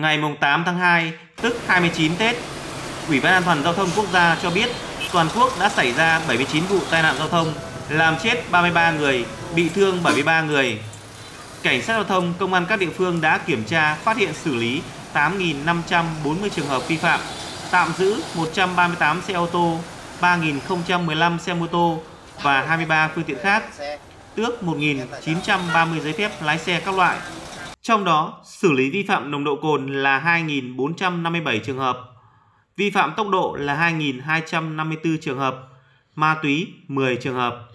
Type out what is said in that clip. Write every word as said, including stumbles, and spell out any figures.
Ngày tám tháng hai, tức hai mươi chín Tết, Ủy ban An toàn Giao thông Quốc gia cho biết toàn quốc đã xảy ra bảy mươi chín vụ tai nạn giao thông, làm chết ba mươi ba người, bị thương bảy mươi ba người. Cảnh sát giao thông, công an các địa phương đã kiểm tra, phát hiện xử lý tám nghìn năm trăm bốn mươi trường hợp vi phạm, tạm giữ một trăm ba mươi tám xe ô tô, ba nghìn không trăm mười lăm xe mô tô và hai mươi ba phương tiện khác, tước một nghìn chín trăm ba mươi giấy phép lái xe các loại. Trong đó, xử lý vi phạm nồng độ cồn là hai nghìn bốn trăm năm mươi bảy trường hợp, vi phạm tốc độ là hai nghìn hai trăm năm mươi tư trường hợp, ma túy mười trường hợp.